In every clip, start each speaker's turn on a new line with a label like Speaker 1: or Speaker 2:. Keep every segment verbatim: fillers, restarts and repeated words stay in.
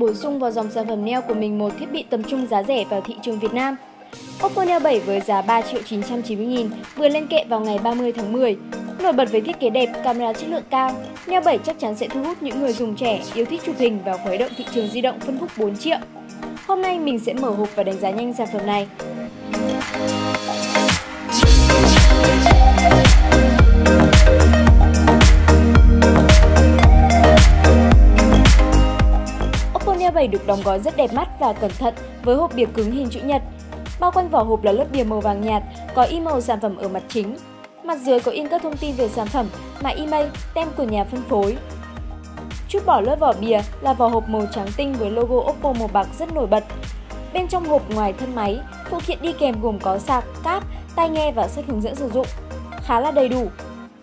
Speaker 1: bổ sung vào dòng sản phẩm Neo của mình một thiết bị tầm trung giá rẻ vào thị trường Việt Nam. Oppo Neo bảy với giá ba triệu chín trăm chín mươi nghìn vừa lên kệ vào ngày ba mươi tháng mười. Nổi bật với thiết kế đẹp, camera chất lượng cao, Neo bảy chắc chắn sẽ thu hút những người dùng trẻ yêu thích chụp hình và khuấy động thị trường di động phân khúc bốn triệu. Hôm nay mình sẽ mở hộp và đánh giá nhanh sản phẩm này. Oppo Neo bảy được đóng gói rất đẹp mắt và cẩn thận với hộp bìa cứng hình chữ nhật. Bao quanh vỏ hộp là lớp bìa màu vàng nhạt, có in màu sản phẩm ở mặt chính. Mặt dưới có in các thông tin về sản phẩm, mã email, tem của nhà phân phối. Chút bỏ lớp vỏ bìa là vỏ hộp màu trắng tinh với logo Oppo màu bạc rất nổi bật. Bên trong hộp ngoài thân máy, phụ kiện đi kèm gồm có sạc, cáp, tai nghe và sách hướng dẫn sử dụng. Khá là đầy đủ.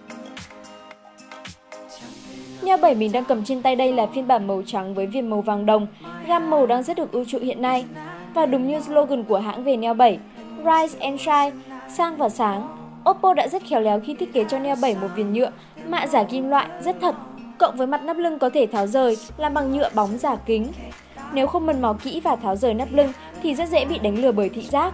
Speaker 1: Neo bảy mình đang cầm trên tay đây là phiên bản màu trắng với viền màu vàng đồng, gam màu đang rất được ưa chuộng hiện nay. Và đúng như slogan của hãng về Neo bảy, Rise and Shine, sang và sáng, Oppo đã rất khéo léo khi thiết kế cho Neo bảy một viền nhựa, mạ giả kim loại rất thật, cộng với mặt nắp lưng có thể tháo rời làm bằng nhựa bóng giả kính. Nếu không mần mò kỹ và tháo rời nắp lưng thì rất dễ bị đánh lừa bởi thị giác.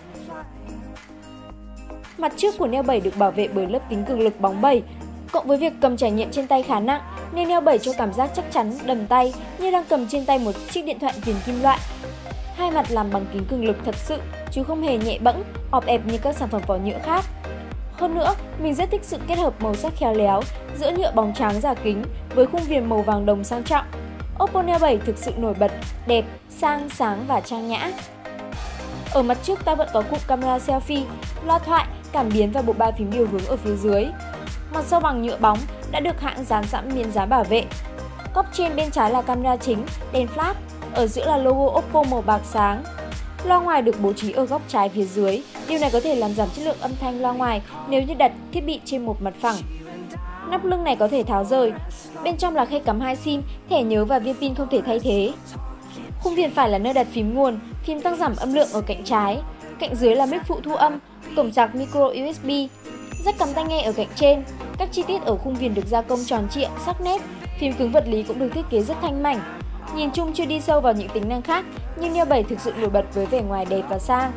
Speaker 1: Mặt trước của Neo bảy được bảo vệ bởi lớp kính cường lực bóng bẩy, cộng với việc cầm trải nghiệm trên tay khá nặng nên Neo bảy cho cảm giác chắc chắn, đầm tay như đang cầm trên tay một chiếc điện thoại viền kim loại. Hai mặt làm bằng kính cường lực thật sự chứ không hề nhẹ bẫng, ọp ẹp như các sản phẩm vỏ nhựa khác. Hơn nữa, mình rất thích sự kết hợp màu sắc khéo léo giữa nhựa bóng trắng giả kính với khung viền màu vàng đồng sang trọng. Oppo Neo bảy thực sự nổi bật, đẹp, sang, sáng và trang nhã. Ở mặt trước ta vẫn có cụm camera selfie, loa thoại, cảm biến và bộ ba phím điều hướng ở phía dưới. Mặt sau bằng nhựa bóng đã được hãng dán sẵn miếng dán bảo vệ. Góc trên bên trái là camera chính, đèn flash, ở giữa là logo Oppo màu bạc sáng. Loa ngoài được bố trí ở góc trái phía dưới, điều này có thể làm giảm chất lượng âm thanh loa ngoài nếu như đặt thiết bị trên một mặt phẳng. Nắp lưng này có thể tháo rời, bên trong là khe cắm hai sim, thẻ nhớ và viên pin không thể thay thế. Khung viền phải là nơi đặt phím nguồn, phím tăng giảm âm lượng ở cạnh trái, cạnh dưới là mic phụ thu âm, cổng sạc micro u ét bê, jack cắm tai nghe ở cạnh trên. Các chi tiết ở khung viền được gia công tròn trịa, sắc nét, phím cứng vật lý cũng được thiết kế rất thanh mảnh. Nhìn chung chưa đi sâu vào những tính năng khác, nhưng Neo bảy thực sự nổi bật với vẻ ngoài đẹp và sang.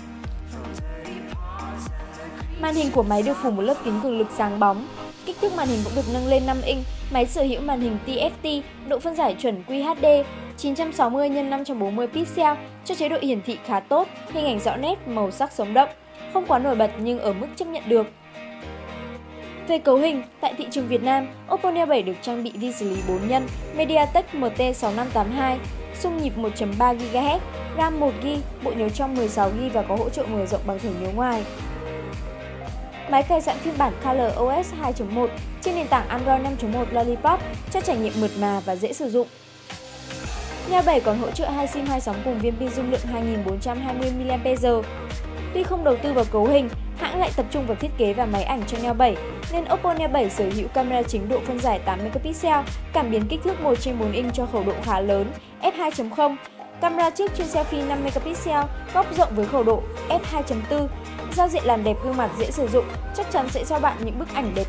Speaker 1: Màn hình của máy được phủ một lớp kính cường lực sáng bóng. Kích thước màn hình cũng được nâng lên năm inch, máy sở hữu màn hình tê ép tê, độ phân giải chuẩn quy hát đê chín trăm sáu mươi nhân năm trăm bốn mươi pixel cho chế độ hiển thị khá tốt, hình ảnh rõ nét, màu sắc sống động, không quá nổi bật nhưng ở mức chấp nhận được. Về cấu hình, tại thị trường Việt Nam, Oppo Neo bảy được trang bị vi xử lý bốn nhân MediaTek M T sáu năm tám hai, xung nhịp một phẩy ba gi ga héc, RAM một gi ga bai, bộ nhớ trong mười sáu gi ga bai và có hỗ trợ mở rộng bằng thẻ nhớ ngoài. Máy cài sẵn phiên bản ColorOS hai chấm một trên nền tảng Android năm chấm một Lollipop cho trải nghiệm mượt mà và dễ sử dụng. Neo bảy còn hỗ trợ hai sim hai sóng cùng viên pin dung lượng hai nghìn bốn trăm hai mươi mi li am pe giờ. Tuy không đầu tư vào cấu hình, hãng lại tập trung vào thiết kế và máy ảnh cho Neo bảy, nên Oppo Neo bảy sở hữu camera chính độ phân giải tám megapixel, cảm biến kích thước một trên bốn inch cho khẩu độ khá lớn, f hai chấm không, camera trước chuyên selfie năm megapixel, góc rộng với khẩu độ f hai chấm bốn, giao diện làm đẹp gương mặt dễ sử dụng, chắc chắn sẽ cho bạn những bức ảnh đẹp.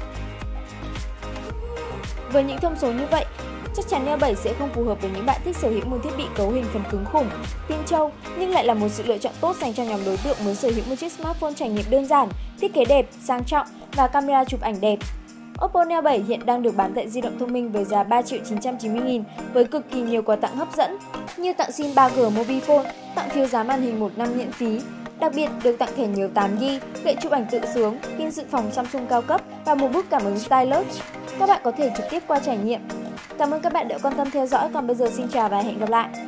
Speaker 1: Với những thông số như vậy, chắc chắn Neo bảy sẽ không phù hợp với những bạn thích sở hữu một thiết bị cấu hình phần cứng khủng, pin trâu, nhưng lại là một sự lựa chọn tốt dành cho nhóm đối tượng muốn sở hữu một chiếc smartphone trải nghiệm đơn giản, thiết kế đẹp, sang trọng và camera chụp ảnh đẹp. Oppo Neo bảy hiện đang được bán tại Di động thông minh với giá ba triệu chín trăm chín mươi nghìn với cực kỳ nhiều quà tặng hấp dẫn như tặng sim ba G Mobifone, tặng phiếu giá màn hình một năm miễn phí. Đặc biệt được tặng thẻ nhớ tám gi ga bai, gậy chụp ảnh tự sướng, pin dự phòng Samsung cao cấp và một bút cảm ứng stylus. Các bạn có thể trực tiếp qua trải nghiệm. Cảm ơn các bạn đã quan tâm theo dõi, còn bây giờ xin chào và hẹn gặp lại!